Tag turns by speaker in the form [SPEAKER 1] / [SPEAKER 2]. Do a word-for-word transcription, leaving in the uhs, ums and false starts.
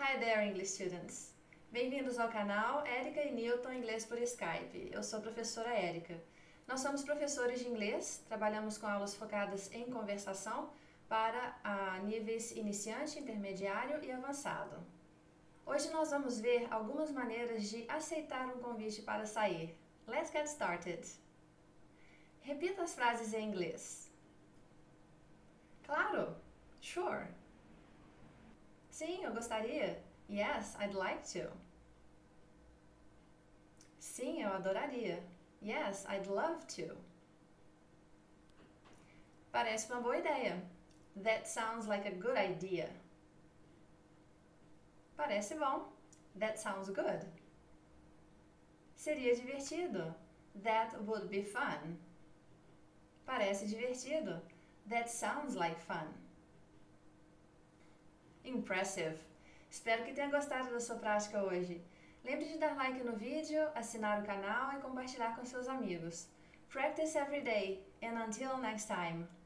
[SPEAKER 1] Hi there, English students! Bem-vindos ao canal Érica e Newton Inglês por Skype. Eu sou a professora Érica. Nós somos professores de inglês, trabalhamos com aulas focadas em conversação para a níveis iniciante, intermediário e avançado. Hoje nós vamos ver algumas maneiras de aceitar um convite para sair. Let's get started! Repita as frases em inglês. Claro! Sure! Sim, eu gostaria. Yes, I'd like to. Sim, eu adoraria. Yes, I'd love to. Parece uma boa ideia. That sounds like a good idea. Parece bom. That sounds good. Seria divertido. That would be fun. Parece divertido. That sounds like fun. Impressive! Espero que tenha gostado da sua prática hoje. Lembre de dar like no vídeo, assinar o canal e compartilhar com seus amigos. Practice every day, and until next time!